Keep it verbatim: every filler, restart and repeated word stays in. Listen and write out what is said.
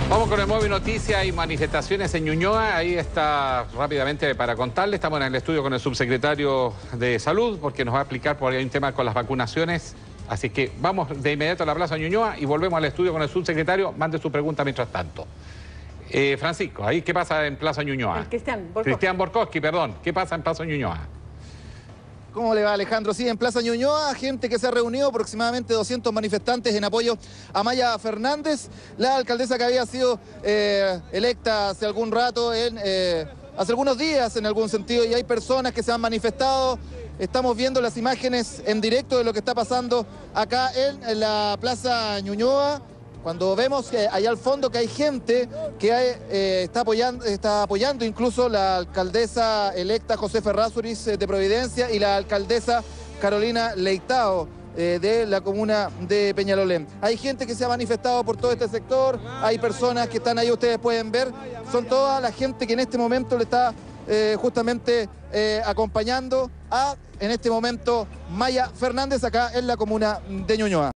Vamos con el móvil Noticias y manifestaciones en Ñuñoa. Ahí está rápidamente para contarle. Estamos en el estudio con el subsecretario de Salud porque nos va a explicar por ahí un tema con las vacunaciones. Así que vamos de inmediato a la Plaza Ñuñoa y volvemos al estudio con el subsecretario. Mande su pregunta mientras tanto. Eh, Francisco, ¿ahí qué pasa en Plaza Ñuñoa? El Cristian Borkowski. Cristian Borkowski, perdón. ¿Qué pasa en Plaza Ñuñoa? ¿Cómo le va, Alejandro? Sí, en Plaza Ñuñoa, gente que se ha reunido, aproximadamente doscientos manifestantes en apoyo a Maya Fernández, la alcaldesa que había sido eh, electa hace algún rato, en, eh, hace algunos días en algún sentido, y hay personas que se han manifestado. Estamos viendo las imágenes en directo de lo que está pasando acá en, en la Plaza Ñuñoa. Cuando vemos que allá al fondo que hay gente que hay, eh, está, apoyando, está apoyando incluso la alcaldesa electa Josefa Errázuriz eh, de Providencia y la alcaldesa Carolina Leitao eh, de la comuna de Peñalolén. Hay gente que se ha manifestado por todo este sector, hay personas que están ahí, ustedes pueden ver, son toda la gente que en este momento le está eh, justamente eh, acompañando a, en este momento, Maya Fernández acá en la comuna de Ñuñoa.